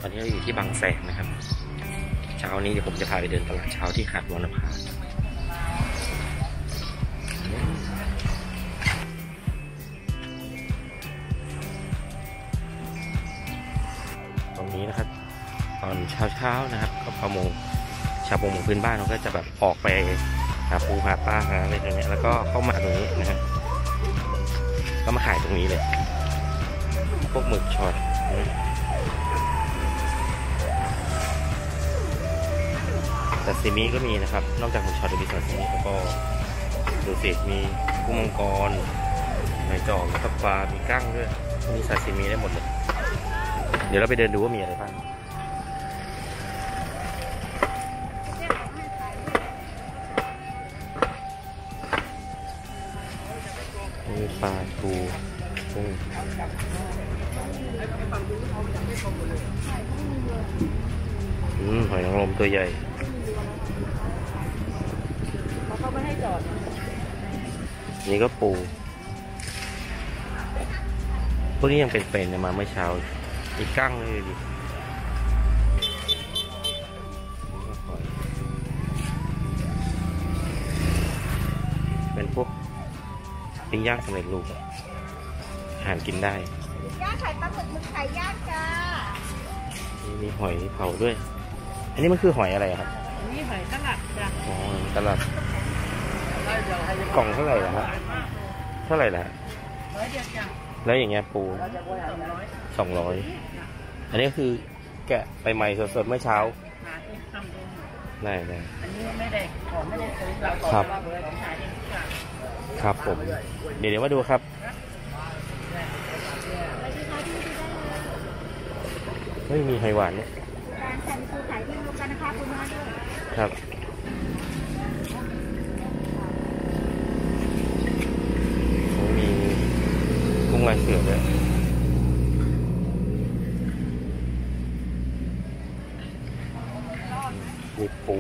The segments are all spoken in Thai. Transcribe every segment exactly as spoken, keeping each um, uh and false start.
ตอนนี้เราอยู่ที่บางแสนนะครับเช้านี้เดี๋ยวผมจะพาไปเดินตลาดเช้าที่หาดวรรณภาตรงนี้นะครับตอนเช้าๆนะครับก็ประมงชาวประมงพื้นบ้านเขาก็จะแบบออกไปหาปูหาปลาหาอะไรตรงนี้แล้วก็เข้ามาตรงนี้นะฮะก็มาขายตรงนี้เลยพวกหมึกช็อตซาซิมิก็มีนะครับนอกจากหมึกช็อตจะมีซาซิมิแล้วก็ดูสิมีกุ้งมังกรหอยจอกแล้วก็ปลามีกั้งด้วยมีซาซิมิได้หมดเลยเดี๋ยวเราไปเดินดูว่ามีอะไรบ้างมีปลาทูกุ้งอืมหอยนางรมตัวใหญ่เขาไม่ให้จอดนี่ก็ปูพวกนี้ยังเป็นๆเนี่ยมาเมื่อเช้าอีกกั้งเลยดิเป็นพวกปิ้งย่างสำเร็จรูปอาหารกินได้ย่างไข่ปลาหมึกหมึกไข่ย่างจ้ามีหอยเผาด้วยอันนี้มันคือหอยอะไรครับอันนี้หอยตลับจ้ะอ๋อตลับกล่องเท่าไหร่ล่ะฮะเท่าไหร่ล่ะร้อยเดียวจ้ะแล้วอย่างเงี้ยปูสองร้อยอันนี้คือแกะไปใหม่สดๆเมื่อเช้าได้ได้อันนี้ไม่ได้ของไม่ได้ซื้อครับครับผมเดี๋ยวเดี๋ยวมาดูครับไม่มีไข่หวานเนี่ยการแข่งปูขายที่รวมกันนะคะคุณมาด้วยครับมีกุ้งลายเสือด้วยมีปู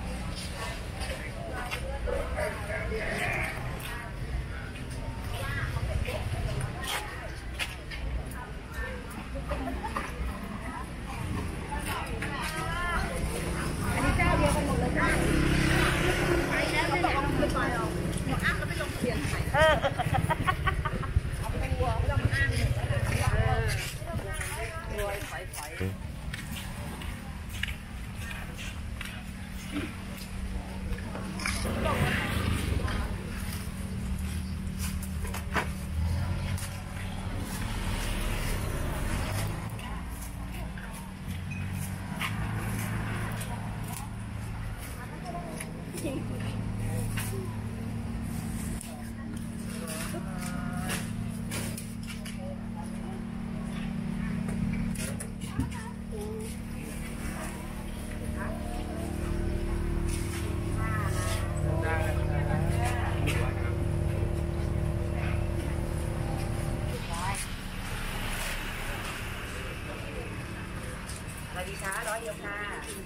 ดีค่ะร้อยเดียวค่ะ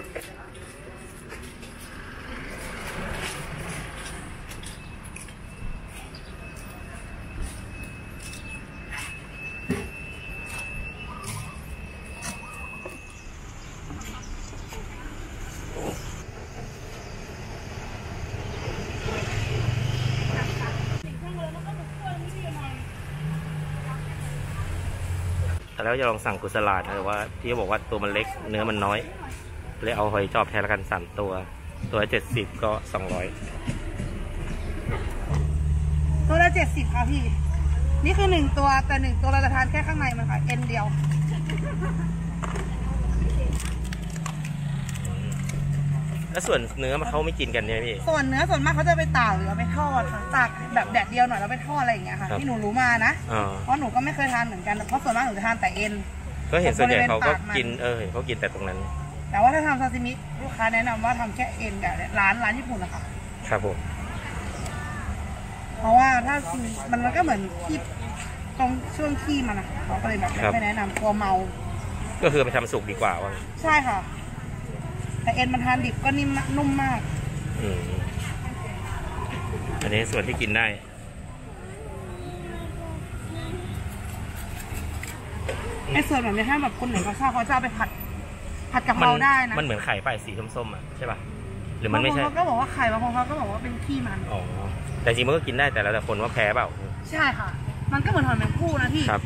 แล้วจะลองสั่งกุศลาดนะแต่ว่าที่บอกว่าตัวมันเล็กเนื้อมันน้อยเลยเอาหอยจอบแทนละกันสามตัวตัวละเจ็ดสิบก็สองร้อยตัวละเจ็ดสิบค่ะพี่นี่คือหนึ่งตัวแต่หนึ่งตัวเราจะทานแค่ข้างในมันค่ะเอ็นเดียวแล้วส่วนเนื้อมันเขาไม่กินกันใช่ไหมพี่ส่วนเนื้อส่วนมากเขาจะไปตากหรือเอาไปทอดค่ะตากแบบแดดเดียวหน่อยแล้วไปทอดอะไรอย่างเงี้ยค่ะที่หนูรู้มานะเพราะหนูก็ไม่เคยทานเหมือนกันเพราะส่วนมากหนูจะทานแต่เอ็นก็เห็นส่วนใหญ่เขาก็กินเออเห็นเขากินแต่ตรงนั้นแต่ว่าถ้าทำซาซิมิลูกค้าแนะนำว่าทำแค่เอ็นแบบร้านร้านญี่ปุ่นนะคะครับผมเพราะว่าถ้ามันก็เหมือนที่ตรงช่วงขี้มันนะเขาก็เลยแบบไม่แนะนำกลัวเมาก็คือไปทำสุกดีกว่าว่าใช่ค่ะแต่เอ็นมันทานดิบก็นิ่มนุ่มมากอืมอันนี้ส่วนที่กินได้ไอ้ส่วนแบบนี้ถ้าแบบคนไหนเขาชอบเขาจะเอาไปผัดผัดกะเพราได้นะมันเหมือนไข่ไปสีส้มๆอ่ะใช่ป่ะหรือมันไม่ใช่บางคนเขาก็บอกว่าไข่บางคนเขาก็บอกว่าเป็นขี้มันอ๋อแต่จริงมันก็กินได้แต่แล้วแต่คนว่าแพ้เปล่าใช่ค่ะมันก็เหมือนหอยแมงภู่นะพี่ครับ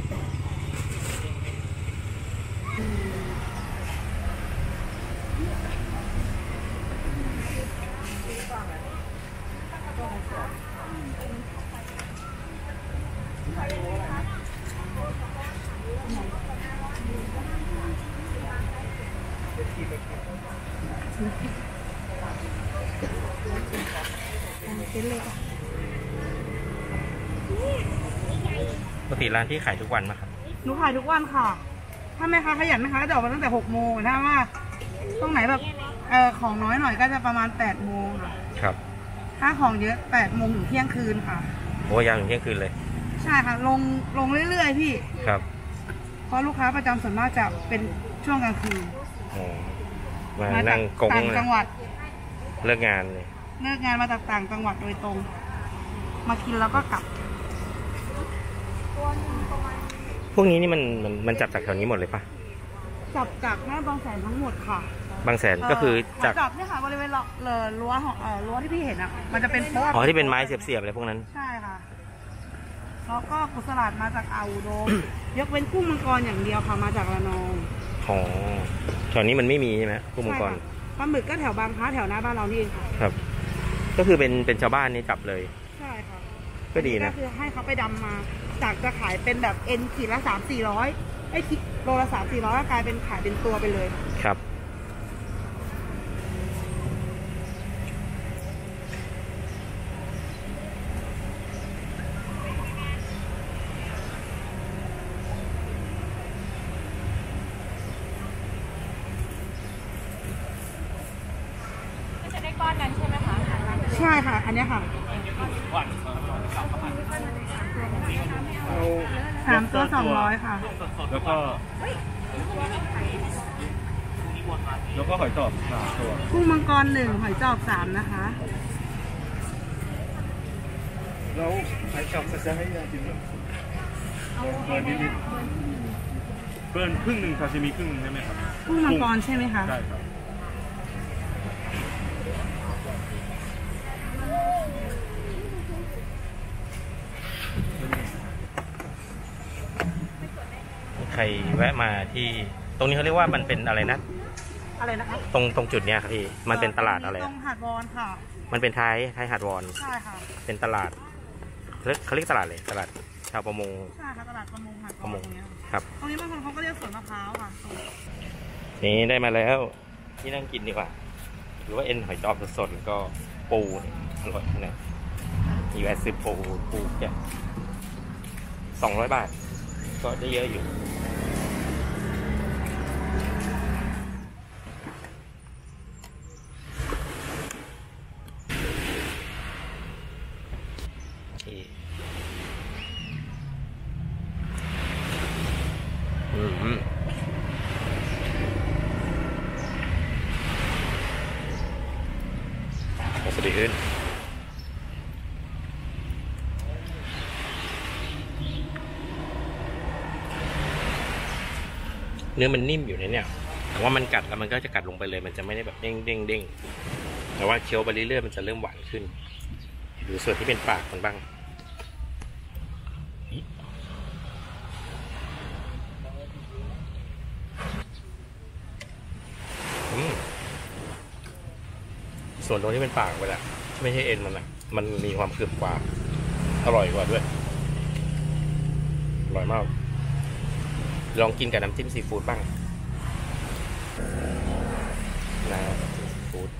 ปกติร้านที่ขายทุกวันไหมครับหนูขายทุกวันค่ะถ้าแม่ค้าขยันแม่ค้าจะออกมาตั้งแต่หกโมงถ้าว่าตรงไหนแบบเออของน้อยหน่อยก็จะประมาณแปดโมงค่ะครับถ้าของเยอะแปดโมงถึงเที่ยงคืนค่ะโอ้ยาวถึงเที่ยงคืนเลยใช่ค่ะลงลงเรื่อยๆพี่ครับเพราะลูกค้าประจำส่วนมากจะเป็นช่วงกลางคืนมานั่งกงต่างจังหวัดเลิกงานเลยเลิกงานมาจากต่างจังหวัดโดยตรงมากินแล้วก็กลับพวกนี้นี่มันมันมันจับจากแถวนี้หมดเลยปะจับจากแม่บางแสนทั้งหมดค่ะบางแสนก็คือจากจับเนี่ยค่ะบริเวณรั้วของรั้วที่พี่เห็นอ่ะมันจะเป็นโป๊ะอ๋อที่เป็นไม้เสียบๆอะไรพวกนั้นใช่ค่ะแล้วก็กุสลาดมาจากอ่าวอุดมยกเว้นกุ้งมังกรอย่างเดียวค่ะมาจากระนองอ๋อแถวนี้มันไม่มีใช่ไหมกุ้งมังกรปลาหมึกก็แถวบางพระแถวหน้าบ้านเรานี่เองค่ะครับก็คือเป็นเป็นชาวบ้านนี่จับเลยใช่ค่ะก็ดีนะก็คือให้เขาไปดำมาจากจะขายเป็นแบบเอ็นขีดละสามสี่ร้อยไอ้ขีดโลละสามสี่ร้อยก็กลายเป็นขายเป็นตัวไปเลยครับจะได้ก้อนนั้นใช่ไหมคะใช่ค่ะอันนี้ค่ะสามตัวสองร้อยค่ะแล้วก็แล้วก็หอยจอบสามตัวกุ้งมังกรหนึ่งหอยจอบสามนะคะแล้วหอยจอบจะให้ยากินเบิร์นนิดๆเบิร์นครึ่งหนึ่งซาซิมิครึ่งนึงได้ไหมครับกุ้งมังกรใช่ไหมคะได้ครับใครแวะมาที่ตรงนี้เขาเรียกว่ามันเป็นอะไรนะอะไรนะคะตรงตรงจุดเนี้ยครับพี่มันเป็นตลาดอะไรตรงหาดวอนค่ะมันเป็นท้ายท้ายหาดวอนใช่ค่ะเป็นตลาดเขาเรียกตลาดเลยตลาดชาวประมงใช่ค่ะตลาดประมงหาดวอนตรงนี้ครับตรงนี้บางคนเขาก็เรียกสวนมะพร้าวค่ะนี่ได้มาแล้วที่นั่งกินดีกว่าหรือว่าเอ็นหอยจอบสดๆแล้วก็ปูอร่อยนะอยู่แอดซิปปูปูแค่สองร้อยบาทก็ได้เยอะอยู่อืมสวัสดีขึ้นเนื้อมันนิ่มอยู่ในเนี่ยแต่ว่ามันกัดแล้วมันก็จะกัดลงไปเลยมันจะไม่ได้แบบเด้งเด้งเด้งแต่ว่าเคี้ยวไปเรื่อยๆมันจะเริ่มหวานขึ้นดูส่วนที่เป็นปากมันบ้างส่วนตรงที่เป็นปากไปแล้วไม่ใช่เอ็นมันนะมันมีความกรึบกว่าอร่อยกว่าด้วยอร่อยมากลองกินกับน้ำจิ้มซีฟู้ดบ้างนะซีฟู้ด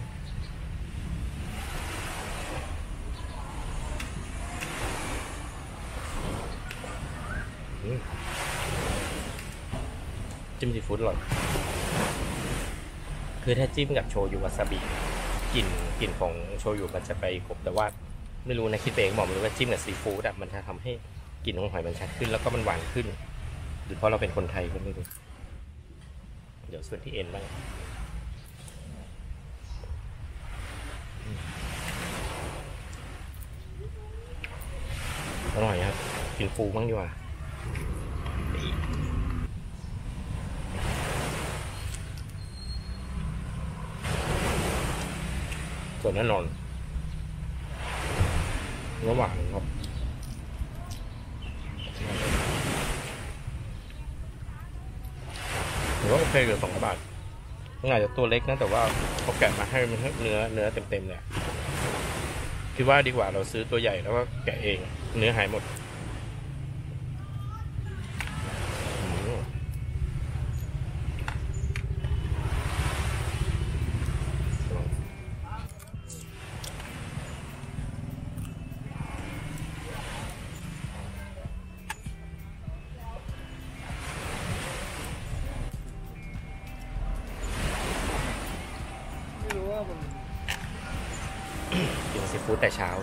จิ้มซีฟู้ดอร่อยคือถ้าจิ้มกับโชยุวาซาบิกลิ่นกลิ่นของโชยุมันจะไปกบแต่ว่าไม่รู้นะคิดเองบอกไม่รู้ว่าจิ้มกับซีฟู้ดอ่ะมันจะทำให้กลิ่นของหอยมันชัดขึ้นแล้วก็มันหวานขึ้นหรือเพราะเราเป็นคนไทยก็ไม่รู้เดี๋ยวส่วนที่เอ็นบ้างอร่อยครับกินฟูบ้างดีกว่าส่วนแน่นอนระหว่างครับถือว่าโอเคอยู่สองร้อยบาทอาจจะตัวเล็กนะแต่ว่าเขาแกะมาให้มันเนื้อเนื้อเต็มๆเนี่ยคิดว่าดีกว่าเราซื้อตัวใหญ่แล้วก็แกะเองเนื้อหายหมดกินซีฟู้ดแต่เช้า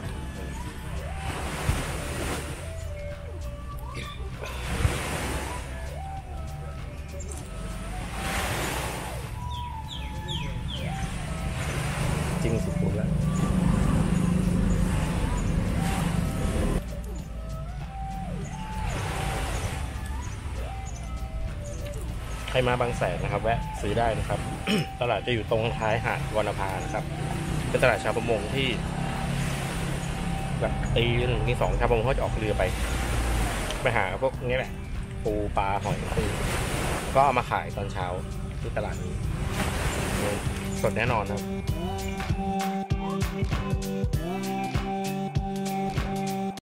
จริงซีฟู้ดแล้วใครมาบางแสนนะครับแวะซื้อได้นะครับ ตลาดจะอยู่ตรงท้ายหาดวรรณภานะครับเป็นตลาดชาวประมงที่แบบตีหนึ่งที่สองชาวประมงเขาจะออกเรือไปไปหาพวกนี้แหละปูปลาหอยปูก็เอามาขายตอนเช้าที่ตลาดนี้สดแน่นอนครับ